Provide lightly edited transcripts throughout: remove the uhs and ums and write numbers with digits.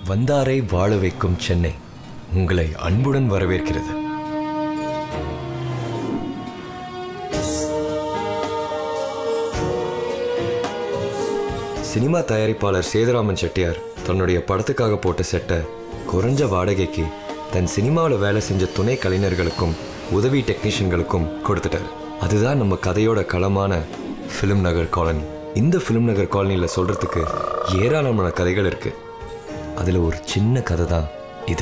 வந்தாரை வாழ வைக்கும் சென்னை உங்களை அன்புடன் வரவேற்கிறது. சினிமா தயாரிப்பாளர் சேதுராமன் செட்டியார் தன்னுடைய படத்துக்காக போட்ட செட்டை குறைஞ்ச வாடகைக்கு தன் சினிமாவில் வேலை செஞ்ச துணை கலைஞர்களுக்கும் உதவி டெக்னீஷியன்களுக்கும் கொடுத்துட்டார். அதுதான் நம்ம கதையோட களமான ஃபிலிம் நகர் காலனி. இந்த ஃபிலிம் நகர் காலனியில் சொல்கிறதுக்கு ஏராளமான கதைகள் இருக்கு. அதில் ஒரு சின்ன கதை தான் இது.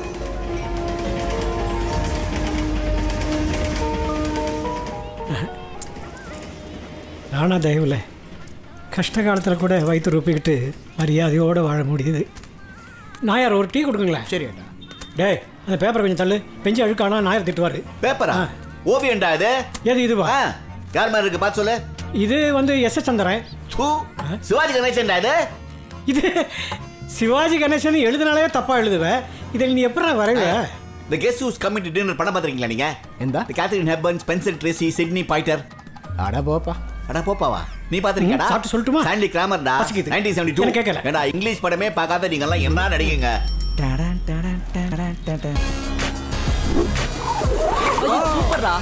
ராணா தயவுல கஷ்ட காலத்தில் கூட வயிற்று ரூப்பிக்கிட்டு மரியாதையோடு வாழ முடியுது. நாயார் ஒரு டீ கொடுக்குங்களேன். சரி அண்ணா. டே அந்த பேப்பரை கொஞ்சம் தள்ளு. பெஞ்சு அழுக்கானா நாயர் திட்டுவார். பேப்பரா? ஓவியண்டா இது? எது இதுவா? யார் மாதிரி இருக்கு பார்த்து சொல்லு. இது வந்து எஸ் சந்திரன். சிவாஜி கணேசன்டா இது? இது சிவாஜி கணேசன் எழுதுனாலே தப்பா எழுதுவேன். இதில் நீ எப்படி வரைவ? The guest who's coming to dinner படம் பாத்துறீங்களா நீங்க? எந்த? Katharine Hepburn, Spencer Tracy, Sidney Poitier. அட போப்பாவா? நீ பாத்துறீங்கடா? சாப்பிட்டு சொல்லட்டுமா? சாண்டி கிராமர்டா. 1972. என்ன கேட்கல? ஏண்டா இங்கிலீஷ் படமே பார்க்காத நீங்க எல்லாம் என்ன நடிகங்க? சூப்பர்டா.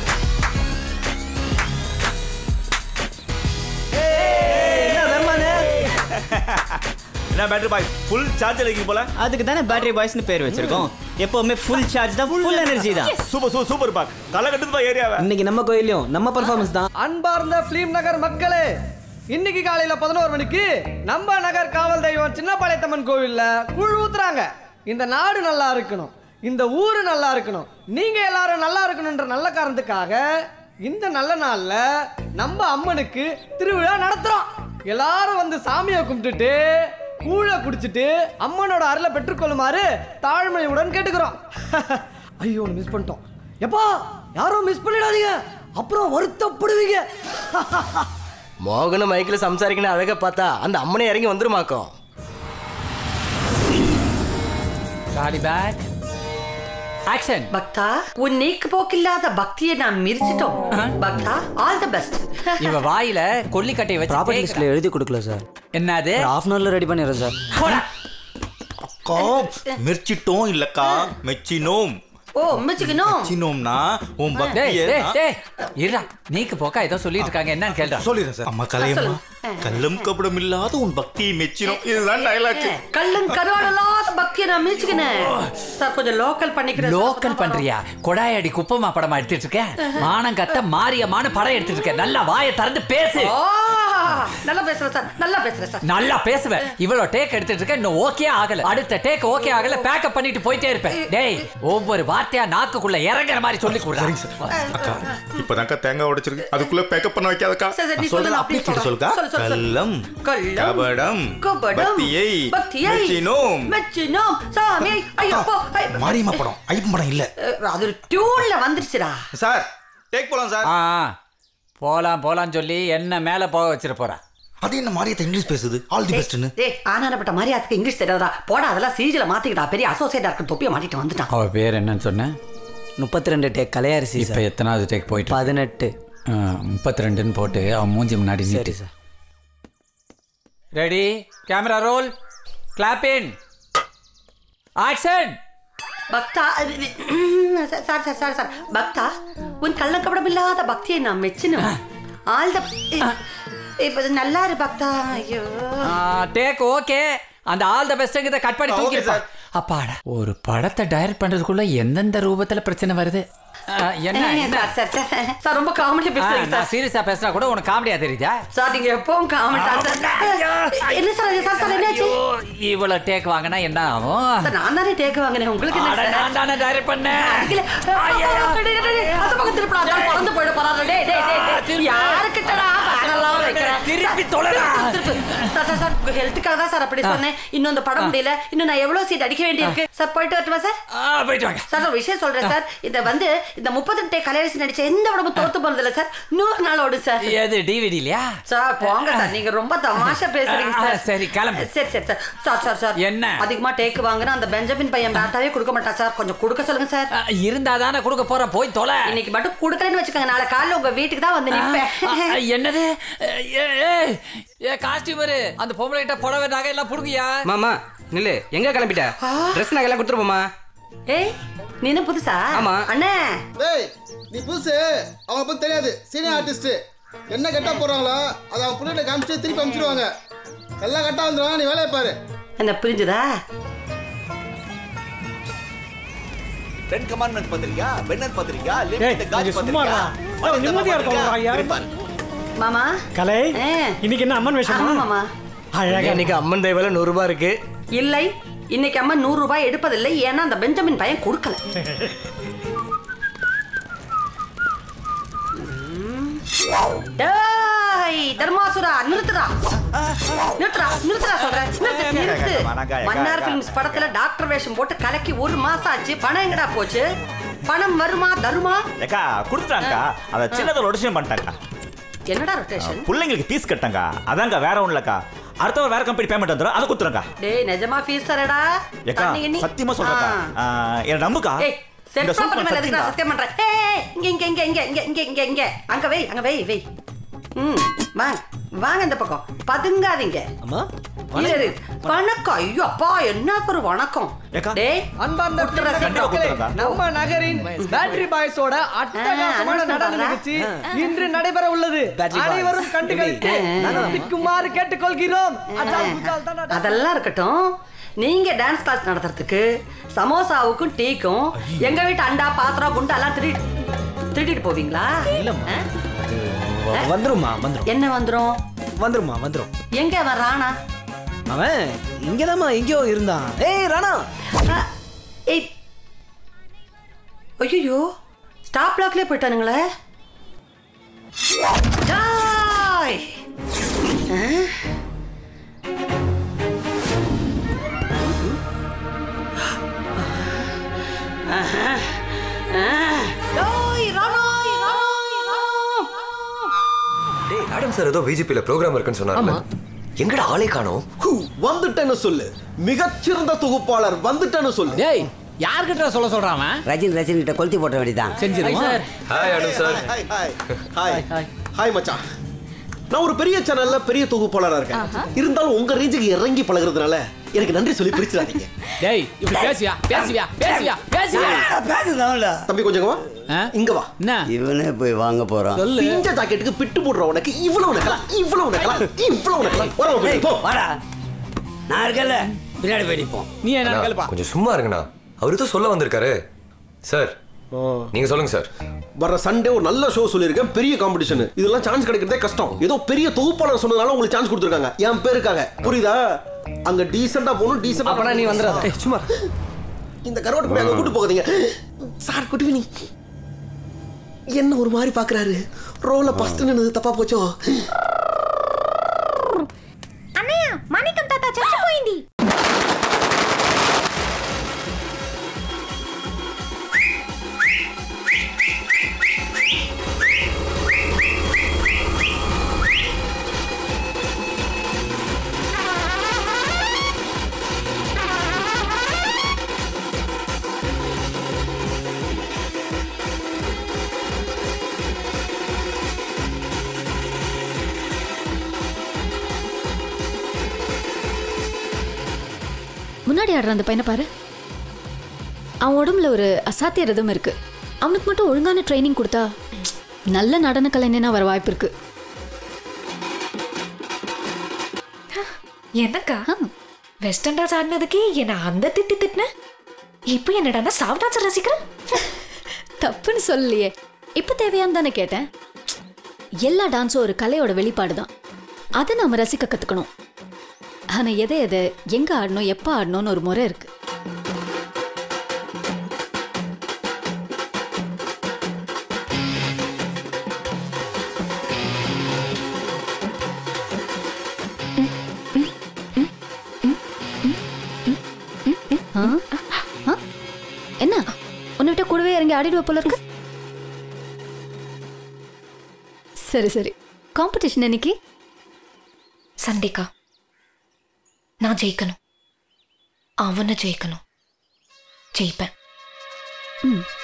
என்ன தர்மானே? என்ன பேட்டரி பாய் ஃபுல் சார்ஜ் இருக்கீங்க போல. அதுக்கு தானே பேட்டரி பாய்ஸ்னு பேர் வச்சிருக்கோம். எப்பவுமே ஃபுல் சார்ஜ் தான், ஃபுல் எனர்ஜி தான். சூப்பர் பாக். கல கட்டுது பா ஏரியாவை. இன்னைக்கு நம்ம கோயிலையும் நம்ம பெர்ஃபார்மன்ஸ் தான். அன்பார்ந்த ஃபிலிம் நகர் மக்களே, இன்னைக்கு காலையில 11 மணிக்கு நம்ம நகர் காவல் தெய்வம் சின்னப்பாளையத்தம்மன் கோவில்ல கூழ் ஊத்துறாங்க. இந்த நாடு நல்லா இருக்கணும், இந்த ஊரு நல்லா இருக்கணும், நீங்க எல்லாரும் நல்லா இருக்கணும்ன்ற நல்ல காரணத்துக்காக இந்த நல்ல நாள்ல நம்ம அம்மனுக்கு திருவிழா நடத்துறோம். எல்லாரும் வந்து சாமியை கும்பிட்டுட்டு கூழை குடிச்சிட்டு அம்மனோட அருளை பெற்றுக்கொள்ளுமாறு தாழ்மையுடன் கேட்டுக்கிறோம். ஐயோ மிஸ் பண்ணிட்டோம். எப்பா யாரும் மிஸ் பண்ணிடாதீங்க, அப்புறம் வருத்தப்படுவீங்க. மோகன மைக்கில் சம்சாரிக்கணும் அழகா பார்த்தா அந்த அம்மனை இறங்கி வந்துருமாக்கும். ஆக்ஷன். பக்தா, உன் நீக்கு போக்கில்லாத பக்தியை நாம் மிரிச்சிட்டோம். பக்தா, ஆல் தி பெஸ்ட். இவ வாயில கொல்லிக்கட்டை வச்சு ப்ராப்பர்ட்டி லிஸ்ட்ல எழுதி கொடுக்கல சார். என்னது? ஹாஃப் அன் ஹவர்ல ரெடி பண்ணிடுறேன் சார். அக்கா மிர்ச்சிட்டோம் இல்லக்கா, மெச்சினோம். ஓ மெச்சினோம். மெச்சினோம்னா உன் பக்தியை இருடா, நீக்கு போக்கா ஏதோ சொல்லிட்டு இருக்காங்க, என்னன்னு கேளுடா. சொல்லிடுறேன் சார். அம்மா கலையம்மா, கல்லும் கபடம் இல்லாத உன் பக்தியை மெச்சினோம். இதுதான் டயலாக். கல்லும் கருவாடலாத பக்தியை நான் மெச்சிக்கினேன் சார். கொஞ்சம் லோக்கல் பண்ணிக்கிறேன். லோக்கல் பண்றியா? கொடாயடி குப்பமா படமா எடுத்துட்டு இருக்கேன். மானம் கத்த மாரியமான படம் எடுத்துட்டு இருக்கேன். நல்லா வாயை திறந்து பேசு. நல்லா பேசுறேன் சார், நல்லா பேசுறேன் சார். நல்லா பேசுவேன். இவ்வளோ டேக் எடுத்துட்டு இருக்கேன், இன்னும் ஓகே ஆகல. அடுத்த டேக் ஓகே ஆகல, பேக்கப் பண்ணிட்டு போயிட்டே இருப்பேன். டேய், ஒவ்வொரு வார்த்தையா நாக்குக்குள்ள இறங்குற மாதிரி சொல்லி கொடுறேன். அக்கா இப்பதான்க்கா தேங்காய் உடைச்சிருக்கு, அதுக்குள்ள பேக்கப் பண்ண வைக்காதக்கா. சொல்லுங்க, அப்படியே கேட்டு சொல்லுங்க. கல்லம் கபடம் பக்தியை மெச்சினோம். மெச்சினோம் சாமி. ஐயப்போ மாரியம்மா படம் ஐயப்பன் படம் இல்ல, அது ஒரு டியூன்ல வந்துருச்சுடா சார். டேக் போலாம் சார். போலாம் சொல்லி என்ன மேல போக வச்சிர போறா. அது என்ன மாரியத்தை இங்கிலீஷ் பேசுது? All the பெஸ்ட்னு. டேய், ஆனானப்பட்ட மாரியாத்துக்கு இங்கிலீஷ் தெரியாதா? போடா, அதெல்லாம் சீஜல மாத்திக்கிட்டா. பெரிய அசோசியேட்டா இருக்கு, தொப்பிய மாட்டிட்டு வந்துட்டான். அவ பேர் என்னன்னு சொன்ன? 32 டேக் கலையரசி. இப்ப எத்தனாவது டேக் போயிட்டு? 18. 32ன்னு போட்டு அவன் மூஞ்சி முன்னாடி நீட்டி. Sir ready, camera roll, clap in, action. பக்தா, சார் பக்தா, உன் கள்ளக்கபடம் இல்லாத பக்தியை நான் மெச்சினோம். ஆல் த இப்ப நல்லா இரு பக்தா. ஐயோ டேக் ஓகே. அந்த ஆல் த பெஸ்ட்ங்கத கட் பண்ணி தூக்கிடு. அப்பாடா, ஒரு படத்தை டைரக்ட் பண்றதுக்குள்ள எந்தெந்த ரூபத்துல பிரச்சனை வருது. என்ன சார் ரொம்ப காமெடியா பேசுறீங்க சார். சீரியஸா பேசினா கூட உனக்கு காமெடியா தெரியுதா சார்? நீங்க எப்பவும் காமெடியா சார். என்ன சார் என்னாச்சு? இவ்வளோ டேக் வாங்கினா என்ன ஆகும் சார்? நான் தானே டேக் வாங்கினேன், உங்களுக்கு என்ன சார்? நான் தானே டைரக்ட் பண்ணேன். அந்த பக்கம் திருப்பி பறந்து போயிட போறாரு. யாருக்கிட்டடா பேனல்லாம் வைக்கிறேன்? திருப்பி தொலைடா. சார் உங்க ஹெல்த்துக்காக தான் சார் அப்படி சொன்னேன். இன்னும் அந்த படம் முடியல, இன்னும் நான் எவ்வளவு சீட் அடிக்க வேண்டியிருக்கு சார். போயிட்டு வரட்டுமா சார்? போயிட்டு வாங்க சார். ஒரு விஷயம் சொல்றேன் சார், இத வந்து இந்த 32 கலையரசி நடிச்ச எந்த படமும் தோத்து போறது இல்ல சார். 100 நாள் ஓடு சார். எது டிவிடி இல்லையா சார்? போங்க சார், நீங்க ரொம்ப தமாஷா பேசுறீங்க சார். சரி கிளம்பு. சரி சார் என்ன அதிகமா டேக் வாங்குனா அந்த பெஞ்சமின் பையன் பேட்டாவே கொடுக்க மாட்டா சார். கொஞ்சம் கொடுக்க சொல்லுங்க சார். இருந்தா தானே கொடுக்க போறேன், போய் தொலை. இன்னைக்கு மட்டும் கொடுக்கலன்னு வச்சுக்கோங்க, நாளை காலையில உங்க வீட்டுக்கு தான் வந்து நிப்பேன். என்னது? காஸ்டியூமர் அந்த பொம்பளைட்ட புடவை நகை எல்லாம் புடுங்கியா? மாமா நில்லு எங்க கிளம்பிட்ட ட்ரெஸ் நகைலாம் கொடுத்துருப்போமா ஏய் நீ என்ன புதுசா ஆமா அண்ணே டேய் நீ புதுசு அவங்க பத்தி தெரியாது சீனியர் ஆர்டிஸ்ட் என்ன கட்டா போறாங்களோ அதை அவங்க புள்ளிட்ட காமிச்சு திருப்பி அனுப்பிச்சிடுவாங்க எல்லாம் கட்டா வந்துடும் நீ வேலையை பாரு என்ன புரிஞ்சுதா டென் கமாண்ட்மெண்ட் பாத்திரியா பென்னர் பாத்திரியா லிமிட் காஜ் சும்மா பாத்திரியா நிம்மதியா இருக்கோம் மாமா கலை இன்னைக்கு என்ன அம்மன் வேஷமா மாமா அழகா இன்னைக்கு அம்மன் தேவையில 100 ரூபாய் இருக்கு இல்லை இன்னைக்கு அம்மா 100 ரூபாய் எடுப்பதில்லை ஏன்னா அந்த பெஞ்சமின் பையன் கொடுக்கல தர்மாசுரா நிறுத்துடா சொல்றேன் நிறுத்து மன்னார் பிலிம்ஸ் படத்துல டாக்டர் வேஷம் போட்டு கலக்கி 1 மாசம் ஆச்சு பணம் எங்கடா போச்சு பணம் வருமா தருமா ஏக்கா கொடுத்துட்டாங்கக்கா அத சின்னதா ரொட்டேஷன் பண்ணிட்டாங்க என்னடா ரொட்டேஷன் புள்ளைங்களுக்கு ஃபீஸ் கட்டங்க அதாங்க வேற ஒண்ணு இல்லக்கா அடுத்த வேற கம்பெனி பேமெண்ட் வந்துரும் அத குத்துறங்க டேய் நிஜமா ஃபீஸ் தரடா ஏக்கா சத்தியமா சொல்றேன்க்கா என்ன நம்புக்கா ஏய் செல்ஃபா பண்ண எதுக்கு நான் சத்தியம் பண்றேன் ஏய் இங்க அங்க வை வாங்க இந்த பக்கம் பதுங்காதீங்க அம்மா வணக்கம் ஐயோ அப்பா என்ன ஒரு வணக்கம் டேய் அன்பார்ந்த மக்களே நம்ம நகரின் பேட்டரி பாய்ஸோட அட்டகாசமான நடன நிகழ்ச்சி இன்று நடைபெற உள்ளது அனைவரும் கண்டுகளித்து நடத்திக்குமாறு கேட்டுக்கொள்கிறோம் அதெல்லாம் இருக்கட்டும் நீங்க டான்ஸ் கிளாஸ் நடத்துறதுக்கு சமோசாவுக்கும் டீக்கும் எங்க வீட்டு அண்டா பாத்திரம் குண்டா எல்லாம் திருடிட்டு போவீங்களா வந்துருமா வந்துரும் என்ன வந்துருமா எங்க அவன் ராணா அவன் இங்கதாம்மா எங்கேயோ இருந்தான் ஏய் ராணா ஏய் ஐயோ ஸ்டாப் பிளாக்லயே போயிட்டானுங்களே டாய் மேடம் சார் ஏதோ விஜிபில ப்ரோக்ராம் இருக்குன்னு சொன்னாங்க எங்கடா ஆளே காணோம் வந்துட்டேன்னு சொல்லு மிகச்சிறந்த தொகுப்பாளர் வந்துட்டேன்னு சொல்லு டேய் யார்கிட்ட சொல்றான் ரஜினி கிட்ட கொளுத்தி போட்ட வேண்டியதான் செஞ்சிருவோம் ஹாய் அனு சார் ஹாய் மச்சான் நான் ஒரு பெரிய சேனல்ல பெரிய தொகுப்பாளரா இருக்கேன் இருந்தாலும் உங்க ரேஞ்சுக்கு இறங்கி பழகுறதுனால எனக்கு நன்றி சொல்லி பிரிச்சிடாதீங்க டேய் இப்படி பேசுவியா தம்பி கொஞ்சம் வா இங்க வா என்ன இவனே போய் வாங்க போறான் பிஞ்ச ஜாக்கெட்டுக்கு பிட்டு போடுற உனக்கு இவ்வளவு நக்கலாம் போ வாடா நான் இருக்கல பின்னாடி போயிப்போம் நீ என்ன கேளுப்பா கொஞ்சம் சும்மா இருங்கண்ணா அவரு தான் சொல்ல வந்திருக்காரு சார் நீங்க சொல்லுங்க சார் வர சண்டே ஒரு நல்ல ஷோ சொல்லியிருக்கேன் பெரிய காம்படிஷன் இதெல்லாம் சான்ஸ் கிடைக்கிறதே கஷ்டம் ஏதோ பெரிய தொகுப்பாளர் சொன்னதால உங்களுக்கு சான்ஸ் கொடுத்துருக்காங்க என் பேருக்காக புரியுதா அங்க டீசெண்டா போகணும் டீசெண்டா அப்பனா நீ வந்துடாத சும்மா இந்த கரோட்டு கூட அங்க கூட்டு போகாதீங்க சார் குட்டுவினி என்ன ஒரு மாதிரி பாக்குறாரு ரோல ஃபர்ஸ்ட் நின்னது தப்பா போச்சோ அண்ணா மணிக்கம் தாத்தா சச்சு போயிண்டி முன்னாடி ஆடுற அந்த பையனை பாரு அவன் உடம்புல ஒரு அசாத்திய ரதம் இருக்கு அவனுக்கு மட்டும் ஒழுங்கான ட்ரைனிங் கொடுத்தா நல்ல நடன கலைஞனா வர வாய்ப்பு இருக்கு என்னக்கா வெஸ்டர்ன் டான்ஸ் ஆடினதுக்கு என்ன அந்த திட்டின இப்போ என்னடா சாஃப்ட் டான்ஸ் ரசிக்கிறேன் தப்புன்னு சொல்லலையே இப்போ தேவையான்னு தானே கேட்டேன் எல்லா டான்ஸும் ஒரு கலையோட வெளிப்பாடு தான் அதை நாம ரசிக்க கத்துக்கணும் ஆனா எதை எங்க ஆடணும் எப்ப ஆடணும்னு ஒரு முறை இருக்கு என்ன உன்னை விட்ட கூடவே இறங்கி ஆடிடுவ போல இருக்கு சரி காம்படிஷன் என்னைக்கு சண்டேக்கா நான் ஜெயிக்கணும் அவனை ஜெயிக்கணும் ஜெயிப்பேன்